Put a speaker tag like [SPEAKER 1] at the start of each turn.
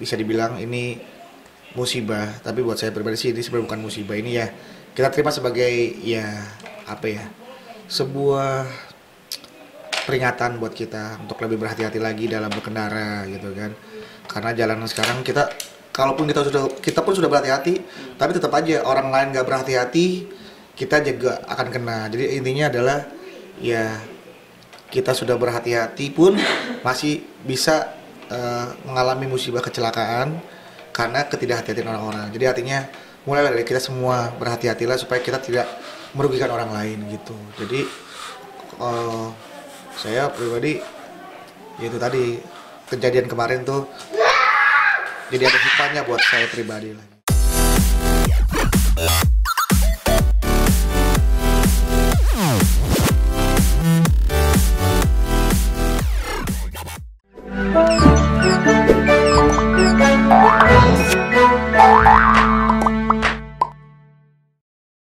[SPEAKER 1] bisa dibilang ini musibah, tapi buat saya pribadi sih ini sebenarnya bukan musibah, ini ya kita terima sebagai ya apa ya, sebuah peringatan buat kita untuk lebih berhati-hati lagi dalam berkendara gitu kan. Karena jalanan sekarang kita pun sudah berhati-hati, tapi tetap aja orang lain nggak berhati-hati, kita juga akan kena. Jadi intinya adalah ya kita sudah berhati-hati pun masih bisa mengalami musibah kecelakaan karena ketidakhati-hatian orang-orang. Jadi artinya mulai dari kita semua berhati-hatilah supaya kita tidak merugikan orang lain gitu. Jadi saya pribadi yaitu tadi kejadian kemarin tuh jadi ada hikmahnya buat saya pribadi lah.